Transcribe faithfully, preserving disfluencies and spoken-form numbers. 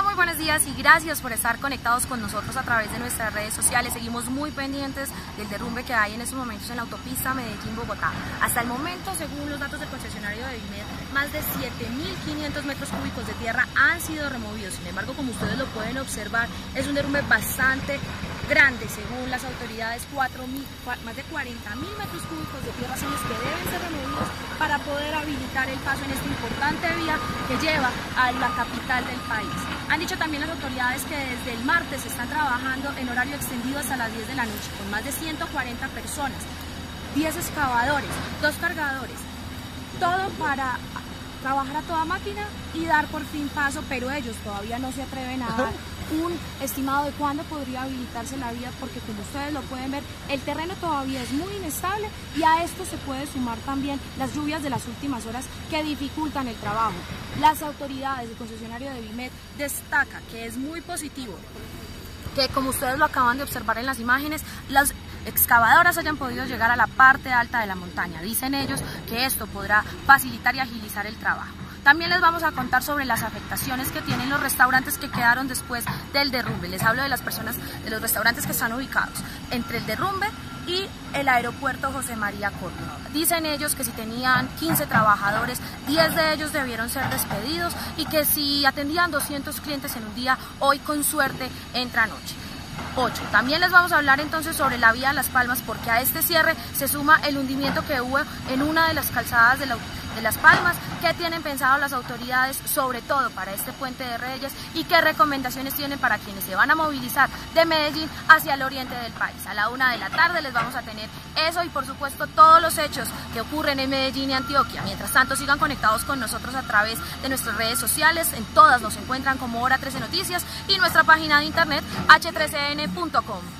muy buenos días y gracias por estar conectados con nosotros a través de nuestras redes sociales. Seguimos muy pendientes del derrumbe que hay en estos momentos en la autopista Medellín-Bogotá. Hasta el momento, según los datos del concesionario de Vimed, más de siete mil quinientos metros cúbicos de tierra han sido removidos. Sin embargo, como ustedes lo pueden observar, es un derrumbe bastante grande. Según las autoridades, cuatro mil, más de cuarenta mil metros cúbicos de tierra son los que deben ser removidos para poder habilitar el paso en esta importante vía que lleva a la capital del país. Han dicho también las autoridades que desde el martes están trabajando en horario extendido hasta las diez de la noche, con más de ciento cuarenta personas, diez excavadores, dos cargadores, todo para trabajar a toda máquina y dar por fin paso, pero ellos todavía no se atreven a dar un estimado de cuándo podría habilitarse la vía, porque como ustedes lo pueden ver, el terreno todavía es muy inestable y a esto se puede sumar también las lluvias de las últimas horas que dificultan el trabajo. Las autoridades del concesionario de Vimed destacan que es muy positivo que, como ustedes lo acaban de observar en las imágenes, las excavadoras hayan podido llegar a la parte alta de la montaña. Dicen ellos que esto podrá facilitar y agilizar el trabajo. También les vamos a contar sobre las afectaciones que tienen los restaurantes que quedaron después del derrumbe. Les hablo de las personas, de los restaurantes que están ubicados entre el derrumbe y el aeropuerto José María Córdoba. Dicen ellos que si tenían quince trabajadores, diez de ellos debieron ser despedidos y que si atendían doscientos clientes en un día, hoy con suerte entra anoche. ocho. También les vamos a hablar entonces sobre la vía Las Palmas, porque a este cierre se suma el hundimiento que hubo en una de las calzadas de, la, de Las Palmas. ¿Qué tienen pensado las autoridades, sobre todo para este puente de Reyes, y qué recomendaciones tienen para quienes se van a movilizar de Medellín hacia el oriente del país? A la una de la tarde les vamos a tener eso y por supuesto todos los hechos que ocurren en Medellín y Antioquia. Mientras tanto, sigan conectados con nosotros a través de nuestras redes sociales. En todas nos encuentran como Hora trece Noticias y nuestra página de internet h trece n punto com.